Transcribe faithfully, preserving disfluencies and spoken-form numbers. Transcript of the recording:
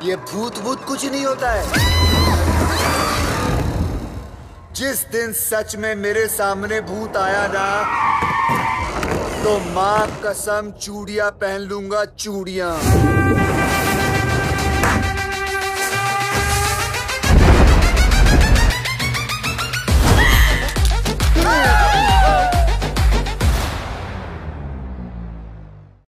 ये भूत भूत कुछ नहीं होता है। जिस दिन सच में मेरे सामने भूत आया ना, तो माँ कसम चूड़ियां पहन लूंगा, चूड़ियां।